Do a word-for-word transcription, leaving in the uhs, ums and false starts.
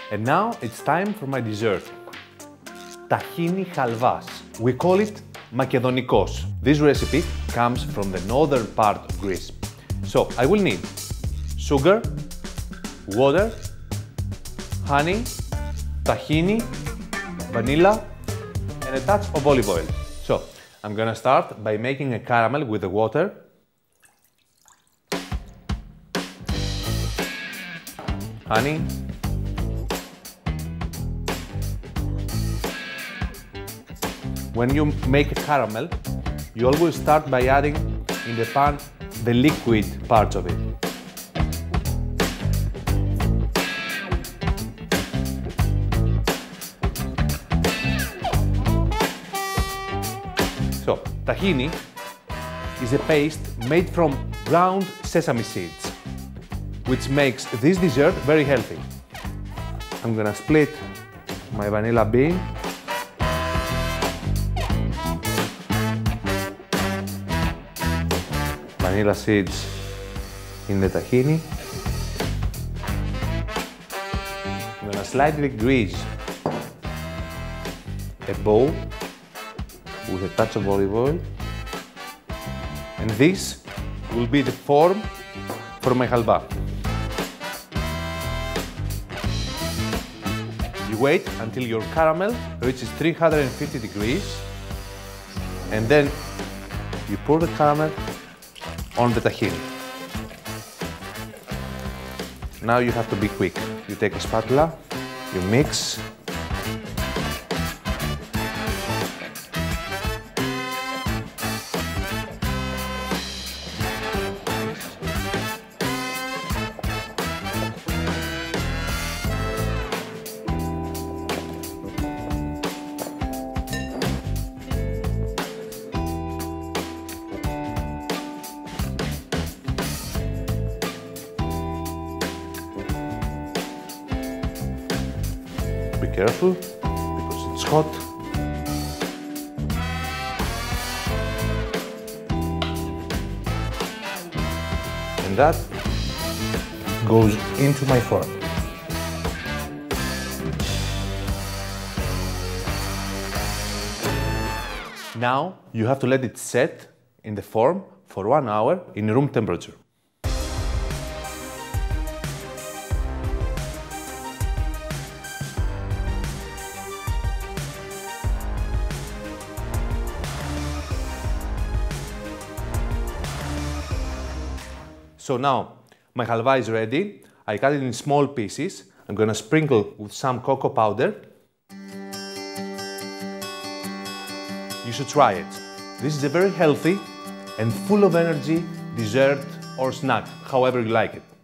And now it's time for my dessert. Tahini halvas. We call it makedonikos. This recipe comes from the northern part of Greece. So I will need sugar, water, honey, tahini, vanilla, and a touch of olive oil. So I'm gonna start by making a caramel with the water. Honey. When you make a caramel, you always start by adding in the pan the liquid parts of it. So, tahini is a paste made from ground sesame seeds, which makes this dessert very healthy. I'm gonna split my vanilla bean. Vanilla seeds in the tahini. I'm gonna slightly grease a bowl with a touch of olive oil. And this will be the form for my halva. You wait until your caramel reaches three hundred fifty degrees, and then you pour the caramel on the tahini. Now you have to be quick. You take a spatula, you mix. Be careful, because it's hot. And that goes into my form. Now you have to let it set in the form for one hour in room temperature. So now, my halva is ready. I cut it in small pieces. I'm gonna sprinkle with some cocoa powder. You should try it. This is a very healthy and full of energy dessert or snack, however you like it.